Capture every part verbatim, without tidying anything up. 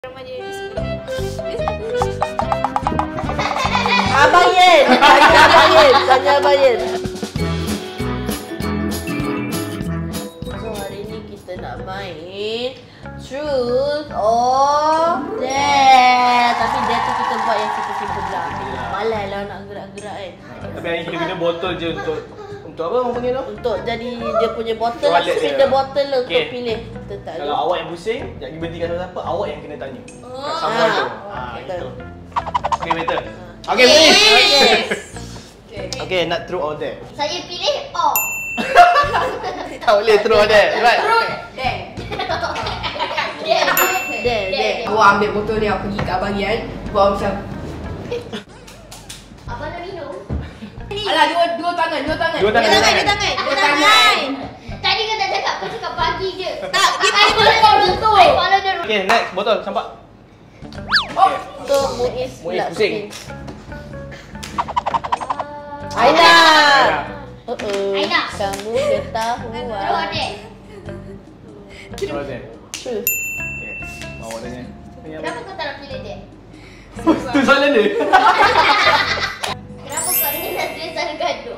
Abang Yen, tanya Abang Yen, tanya Abang Yen. So hari ni kita nak main truth or dare. Tapi dare tu kita buat yang simple-simple lah. Malas lah nak gerak-gerak kan. Tapi hari ni kita guna botol je untuk untuk apa orang panggil tu? Untuk jadi dia punya botol lah, spin the bottle lah untuk pilih. Tak kalau awak yang pusing, jangan berhentikan siapa-siapa, awak yang kena tanya. Kat sampul tu. Ah, itu. Okey, betul. Okey, boleh. Okey. Okey, nak true or dare? Saya pilih or. Tak boleh true or dare. Right. True, dare. Dare, dare, dare. Awak ambil botol ni, awak pergi kat Abang Yan, buat macam Abang nak minum? alah, dua dua tangan, dua tangan. Dua tangan. Dua tangan. Dua tangan. Tadi kan tak cakap, kau cakap pagi je. Tak, dia I follow the rule. I follow the rule. Okey, next botol campak. Oh, Untuk Muiz Muiz pula pusing. spin. Aina. Oh oh. Aina. Kamu ketahuan. True or dare? True or dare? Truth. Okey. Awak tanya. Kenapa kau tak nak pilih dare? Tu soalan dia. Kenapa kau ni Nazrin sangat gaduh?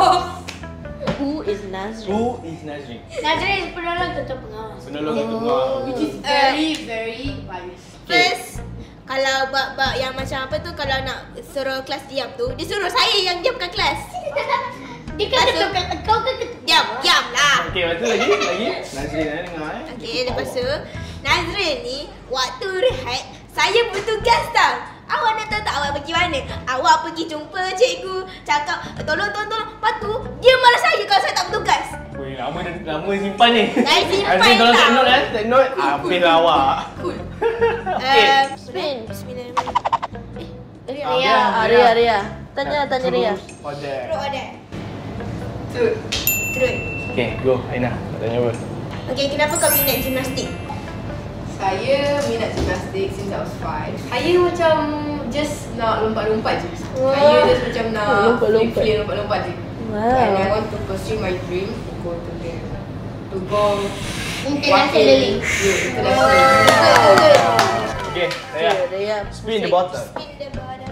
Who is Nazrin? Who is Nazrin? Nazrin penolong ketua pengawas. Penolong ketua pengawas. which is very, very biased. First, kalau bab-bab yang macam apa tu, kalau nak suruh kelas diam tu, dia suruh saya yang diamkan kelas. Dia kan ketua, kau kan ketua. Diam, diam lah. Okey, lepas tu lagi, lagi. Nazrin eh dengar eh. Okey, lepas tu Nazrin ni waktu rehat saya bertugas tau. Awak nak tahu tak awak pergi mana? Awak pergi jumpa cikgu, cakap tolong tolong tolong. Lepas tu dia marah saya kalau saya tak bertugas. Weh, lama dah lama simpan ni. Saya simpan Nazrin tolong tau. take note eh. Take note. Habislah awak. Cool. Okey. Um, Spin. Bismillahirrahmanirrahim. Ria. Ria. Ah, Ria, Ria. Tanya, tanya Ria. Truth or dare? True or dare? True. True. Okey, go Aina. Nak tanya apa? Okey, kenapa kau minat gimnastik? Saya minat gymnastik since I was five. Saya macam just nak lompat-lompat je. Saya just macam nak Lompat-lompat. play lompat-lompat je. Wow. And I want to pursue my dream to go to the to go Internationally. Yeah, internationally. Okey, Ria. Ria. Spin the bottle. Spin the bottle.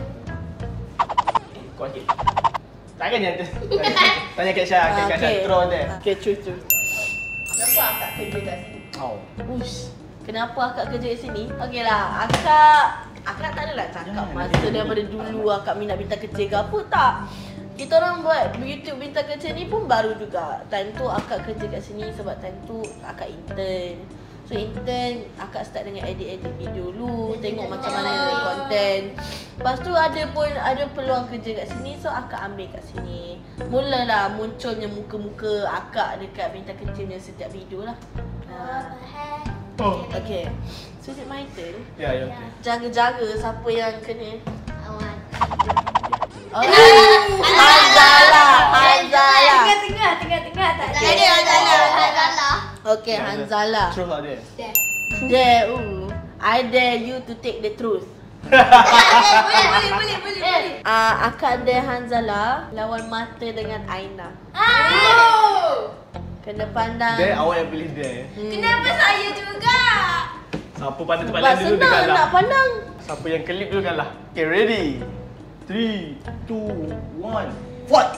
Kau okey. Takkan yang tu. Tanya Kak Syah, Kak Syah Okey. true or dare? Okey, true, true. Kenapa akak kerja kat sini? Oh. Uish. Kenapa akak kerja kat sini? Okeylah, akak akak tak adalah cakap masa daripada dulu akak minat Bintang Kecil ke apa, tak. Kita orang buat YouTube Bintang Kecil ni pun baru juga. Time tu akak kerja kat sini sebab time tu akak intern. So intern, akak start dengan edit-edit video dulu, tengok macam mana konten. Lepas tu ada pun ada peluang kerja kat sini, so akak ambil kat sini. Mulalah munculnya muka-muka akak dekat Bintang Kecil punya setiap video lah. Ha. Oh. Okay, so is it my turn? Ya, ya okey. Jaga-jaga siapa yang kena. Awan. Oh, Hanzalah, Hanzalah. Tengah-tengah, tengah-tengah tak Tak ada Hanzalah. Hanzalah. Okay, Hanzalah. Truth or dare? Dare, ooh, I dare you to take the truth. boleh, boleh, boleh, boleh, boleh. Ah, akak dare Hanzalah lawan mata dengan Aina. Oh! Kena pandang. Dare awak yang pilih dare. Hmm. Kenapa saya juga? Siapa pandang tempat Sebab lain dulu dia senang kalah. nak pandang. Siapa yang kelip dulu kalah. Okay, ready? three, two, one, fight!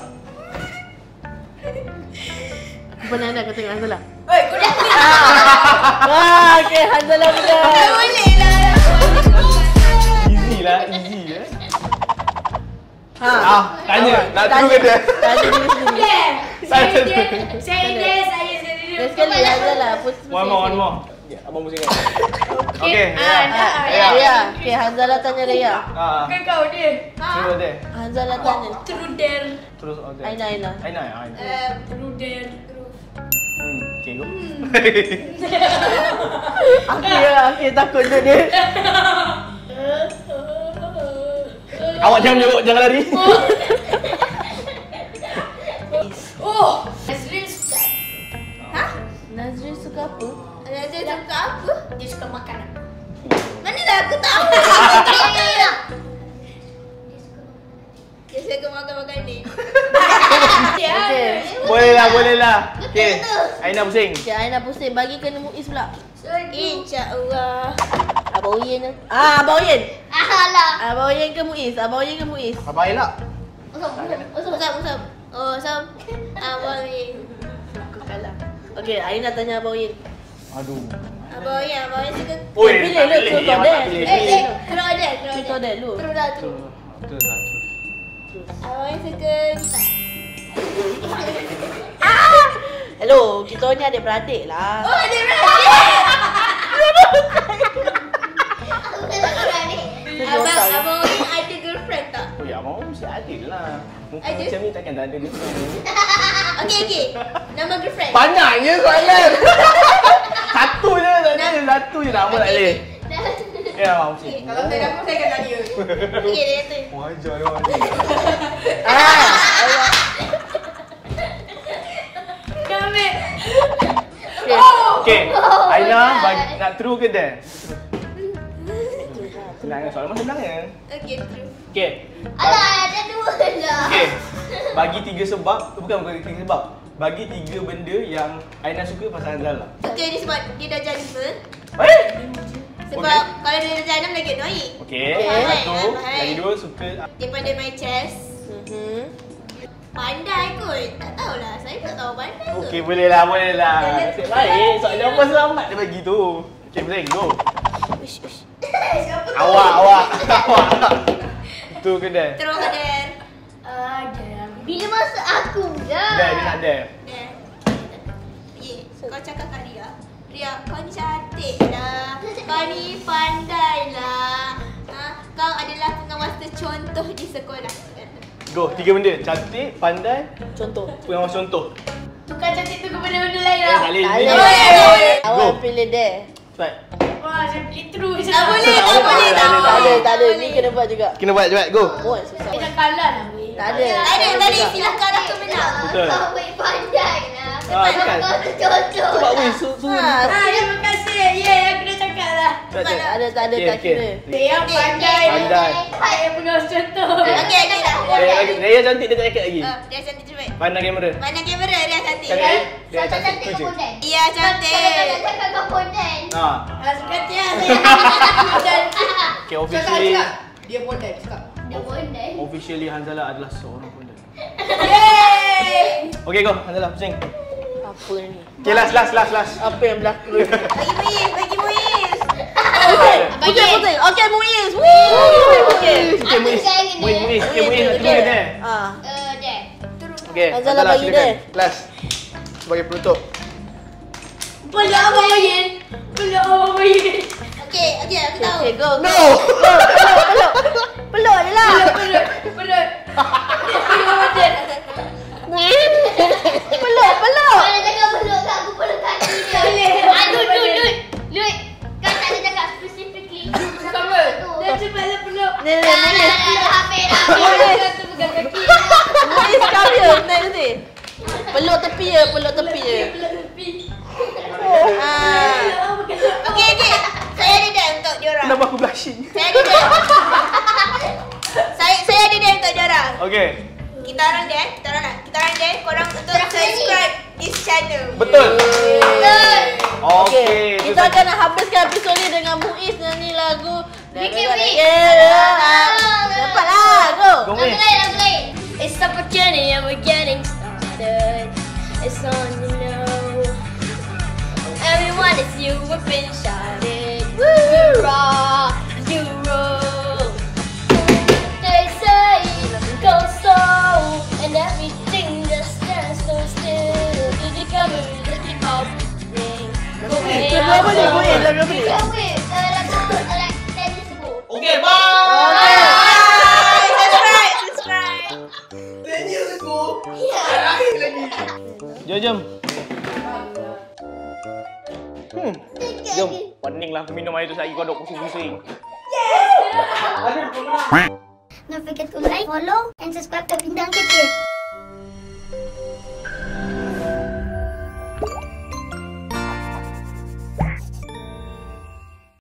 Pandang nak kau tengok Hanzalah. Oi, kau dah Ah, okay, Hanzalah benar. Boleh lah. Easy lah, easy eh. Ha. Ah, tanya. Nak true ke dare? Tanya diri sendiri. Yeah. Saya Saya dare. dia, saya dia, saya sendiri. Dah sekali Hanzalah. Pus- One more, one more. Ya, abang pusing kan? Okay, Ah, Ria. dah. Ria. Ria. Okay, Hanzalah tanya Ria. Ah, Bukan kau dia. true or dare? Hanzalah tanya. True dare. Truth or dare? Aina, Aina. Aina, Aina. Um, true dare. Hmm, okay, go. Aku ya, okay, takut je dia. Awak jangan jawab, jangan lari. Oh, Nazrin suka. Hah? Nazrin suka apa? Nazrin suka apa? Dia suka makan. Mana lah aku tahu. Dia Dia suka makan-makan ni. Okay. Boleh lah, boleh lah. Okay, Aina pusing. Okay, Aina pusing. Bagi kena Muiz pula. InsyaAllah. Apa Abang Oyen. Ah, Abang Oyen. Alah. Abang Oyen ke Muiz? Abang Oyen ke Muiz? Abang Elak. Usap, usap, Usap, usap. Oh, usap. Abang Oyen. Aku kalah. Okey, Aina tanya Abang Oyen. Aduh. Abang Oyen, Abang Oyen suka. Oi, pilih tak lu, boleh. tu Yang kau tak deh. boleh. Eh, eh, terus ada, terus Kita ada. ada lu. Terus dah tu. Terus lah, terus. Abang Oyen suka gitar. Hello, kita ni adik-beradik lah. Oh, ada beradik. Abang, Abang Oyen ada girlfriend tak? Oh ya, Abang mesti adil lah. Muka Ada. macam ni takkan tak ada dia. Okey, okey. Nama girlfriend. Banyaknya soalan. Satu je tadi, satu je nama tak boleh. Ya, Abang mesti. Kalau saya dapat saya akan tanya. Okey, dia kata. Wajar dia orang ni. Ah, Kami. Okey, Aina bagi nak true ke dare? Senang kan? Soalan senang kan? Okey, true. Okey. Alah, ada dua dah. Okey. Bagi tiga sebab, bukan bagi tiga sebab. Bagi tiga benda yang Aina suka pasal Hanzala. Suka dia sebab dia dah jadi lima. Eh? Sebab Okey. kalau dia dah jadi enam lagi annoying. Okey, Okey. satu. Baik. Lagi dua suka Dia pandai main chess. Mhm. Pandai kot. Tak tahulah. Saya tak tahu pandai ke. Okey, boleh lah, boleh lah. Boleh. Nasib baik, soalan apa selamat dia bagi tu. Okey, boleh, go. Ush, ush. Siapa tu? Awak, awak, awak. Tu ke dare? Terus Kader. Ada. Bila masa aku dah. Dare, dia nak dare. Dan yeah. Kau cakap kat Ria. Ria, kau ni cantik lah. Kau ni pandai lah. Ha? Kau adalah pengawas tercontoh di sekolah. Go, tiga benda. Cantik, pandai, Contoh. pengawas contoh. Tukar cantik tu ke benda-benda lain Eh, lah. tak boleh. Tak Ni- boleh. Go. Awak pilih dare. Cepat. Wah, saya pilih true je. Tak boleh, tak Tak boleh, boleh, tak tak Tak ada, boleh. tak ada. Ni kena buat juga. Kena buat, cepat, go. Oh, susah. Dia dah kalah lah, weh. Tak ada. Tak ada, tak ada. Silakan aku menang. Betul. Kau boleh pandai lah. Ah, kan? Kau tercontoh. Cepat, weh. Su, su. Ah, Ah, terima kasih. Yeah, aku dah cakap lah. Cepat, tak cepat. ada, tak ada, Okey, tak okey. kira. Dia yang pandai. Pandai. Saya pengawas contoh. Okey, okey dah. Raya lagi, Raya cantik dia tak cakap lagi. Ah, dia cantik cepat. Pandang kamera. Mana kamera dia cantik? Cakap dia, dia Kau cantik cantik tu kau je. pandai. Iya cantik. Kalau kau cakap kau pandai. Ha. Ah, suka dia saya. Cantik. Okay, Cakap, officially cakap. Dia pun dah cakap. Dia pandai. officially Hanzala adalah seorang pondok. Yeay. Okay, go. Hanzala, pusing. Apa ni? Okay, last, last, last, last. Apa yang berlaku ni? Bagi Muiz, bagi Muiz. Putih, putih, putih. Okey, Muiz. Woo. Okey. Okay, Aku Muiz. sekarang ni. Muiz, Muiz. Okay, Muiz nak Okey. tunggu dia. Ah. Eh, dah. Okay, Hanzala bagi silakan. dia. Last. Sebagai penutup. Peluk Abang Muiz. Peluk Abang Muiz. Okey, okey, aku tahu. Okey, go. No! Peluk, peluk. Peluk je lah. Peluk, peluk. Peluk Abang Muiz. Peluk, peluk. Kalau cakap peluk kat aku, peluk kat dia. Boleh. Aduh, Lut, Lut. Lut. Kau tak ada cakap specifically. Sama. Dah cepatlah peluk. Ni, ni, Dah, ni. dah, dah, dah, habis dah. Muiz. Satu pegang kaki. Muiz kau dia. Naik nanti. Peluk tepi je, peluk tepi je. Peluk tepi. Ah. Okey, okey. Saya ada dah untuk diorang. Kenapa aku blushing? Saya ada dah. Saya saya ada dah untuk diorang. Okay. Kita orang deh, kita orang nak. Kita orang deh, korang untuk subscribe this channel. Betul. Betul. Okay. Okey, tu kita saja. akan habiskan episod ni dengan Muiz nyanyi lagu. Bikin beat. Cepatlah, go. Go, Lagu Muiz. lain, lagu lain. It's the beginning and we're getting started. It's on the know. Everyone is you, we've been shouting. Woo! Rock, you roll. They say go slow and everything just stands so still. You become a little pop thing. Lagu apa ni? Muiz, lagu apa ni? Kau weh, eh, lagu like ten years ago. Okay, bye. Bye! Subscribe, subscribe. Jom, jom. Hmm. Jom. Pening lah aku minum air tu lagi kau dok pusing-pusing. Don't forget to like, follow, and subscribe to Bintang Kecil.